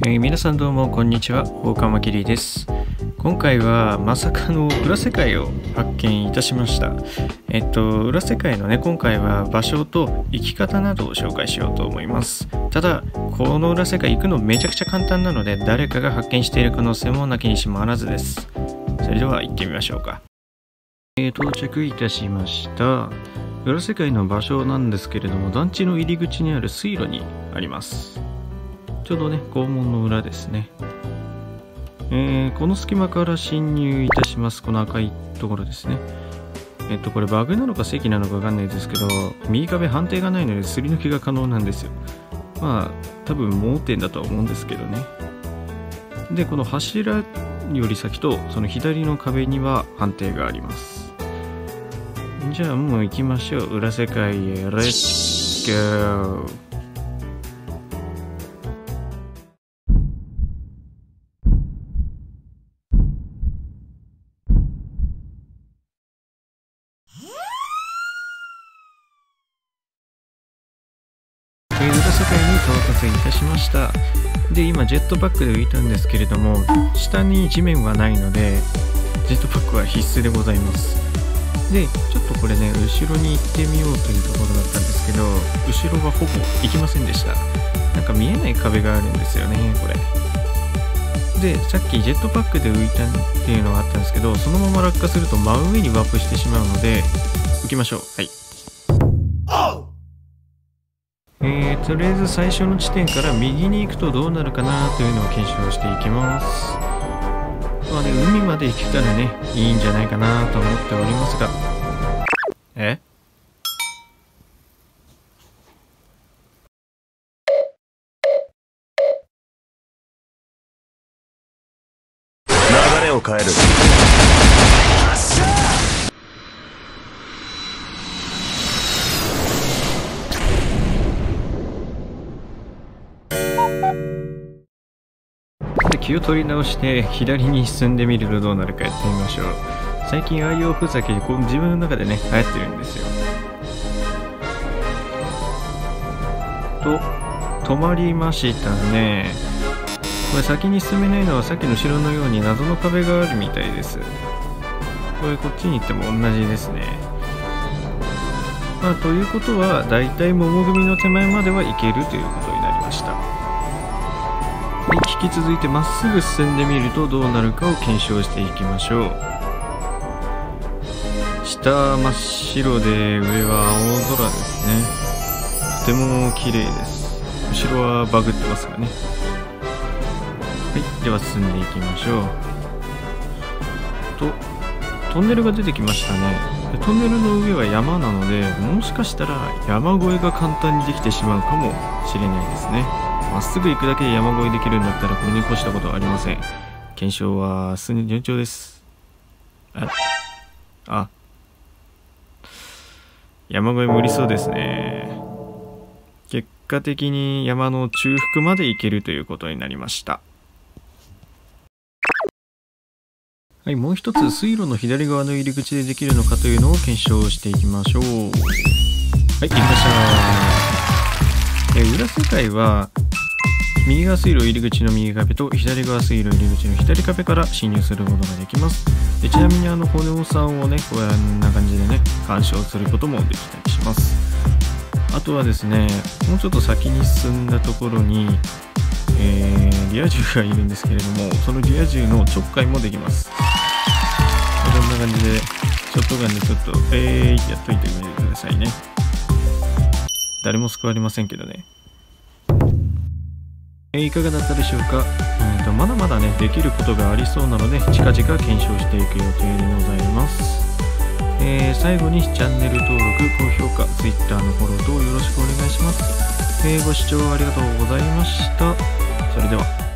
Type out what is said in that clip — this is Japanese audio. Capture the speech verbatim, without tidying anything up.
えー、皆さんどうもこんにちは、大川きりです。今回はまさかの裏世界を発見いたしました。えっと裏世界のね、今回は場所と生き方などを紹介しようと思います。ただこの裏世界行くのめちゃくちゃ簡単なので、誰かが発見している可能性もなきにしもあらずです。それでは行ってみましょうか。えー、到着いたしました。裏世界の場所なんですけれども、団地の入り口にある水路にあります。ちょうどね、校門の裏ですね。えー、この隙間から侵入いたします。この赤いところですね。えっと、これバグなのか正規なのかわかんないですけど、右壁判定がないのですり抜けが可能なんですよ。まあ、多分盲点だとは思うんですけどね。で、この柱より先とその左の壁には判定があります。じゃあもう行きましょう。裏世界へ、レッツゴー。裏世界に到達いたしました。で、今ジェットパックで浮いたんですけれども、下に地面はないのでジェットパックは必須でございます。で、ちょっとこれね、後ろに行ってみようというところだったんですけど、後ろはほぼ行きませんでした。なんか見えない壁があるんですよね、これ。で、さっきジェットパックで浮いたっていうのがあったんですけど、そのまま落下すると真上にワープしてしまうので浮きましょう。はい。えー、とりあえず最初の地点から右に行くとどうなるかなというのを検証していきます。まあね、海まで行けたらね、いいんじゃないかなと思っておりますが。え流れを変える。 気を取り直して左に進んでみるとどうなるかやってみましょう。最近ああいうおふざけこう自分の中でね流行ってるんですよ。と止まりましたね。これ先に進めないのはさっきの後ろのように謎の壁があるみたいです。これこっちに行っても同じですね。まあということはだいたい桃組の手前までは行けるということになりました。引き続いてまっすぐ進んでみるとどうなるかを検証していきましょう。下真っ白で上は青空ですね。とても綺麗です。後ろはバグってますがね。はい、では進んでいきましょう。とトンネルが出てきましたね。トンネルの上は山なので、もしかしたら山越えが簡単にできてしまうかもしれないですね。まっすぐ行くだけで山越えできるんだったらこれに越したことはありません。検証はすでに順調です。あ、あ、山越え無理そうですね。結果的に山の中腹まで行けるということになりました。はい、もう一つ水路の左側の入り口でできるのかというのを検証していきましょう。はい、行きました。え裏世界は右側水路入り口の右壁と左側水路入り口の左壁から侵入することができます。でちなみにあの骨尾さんをね、こんな感じでね干渉することもできたりします。あとはですね、もうちょっと先に進んだところに、えー、リア充がいるんですけれども、そのリア充のちょっかいもできます。こんな感じでショットガンでちょっとえーってやっといてみてくださいね。誰も救われませんけどね。えー、いかがだったでしょうか。えーとまだまだねできることがありそうなので近々検証していく予定でございます。えー、最後にチャンネル登録、高評価、Twitter のフォロー等よろしくお願いします。えー、ご視聴ありがとうございました。それでは。